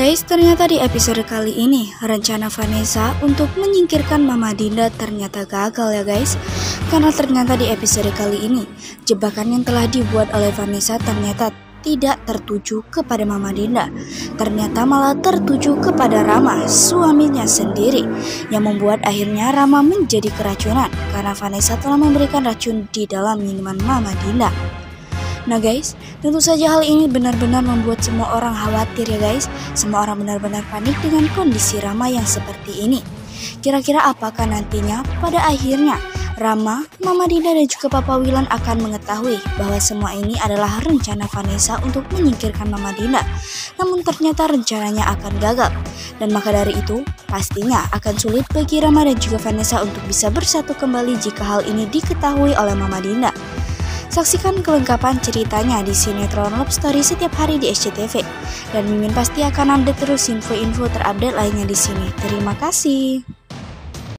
guys, ternyata di episode kali ini rencana Vanessa untuk menyingkirkan Mama Dinda ternyata gagal ya guys. Karena ternyata di episode kali ini jebakan yang telah dibuat oleh Vanessa ternyata tidak tertuju kepada Mama Dinda. Ternyata malah tertuju kepada Rama, suaminya sendiri, yang membuat akhirnya Rama menjadi keracunan karena Vanessa telah memberikan racun di dalam minuman Mama Dinda. Nah guys, tentu saja hal ini benar-benar membuat semua orang khawatir ya guys. Semua orang benar-benar panik dengan kondisi Rama yang seperti ini. Kira-kira apakah nantinya pada akhirnya Rama, Mama Dinda dan juga Papa Wilan akan mengetahui bahwa semua ini adalah rencana Vanessa untuk menyingkirkan Mama Dinda. Namun ternyata rencananya akan gagal. Dan maka dari itu, pastinya akan sulit bagi Rama dan juga Vanessa untuk bisa bersatu kembali jika hal ini diketahui oleh Mama Dinda. Saksikan kelengkapan ceritanya di sinetron Love Story setiap hari di SCTV. Dan Mimin pasti akan update terus info-info terupdate lainnya di sini. Terima kasih.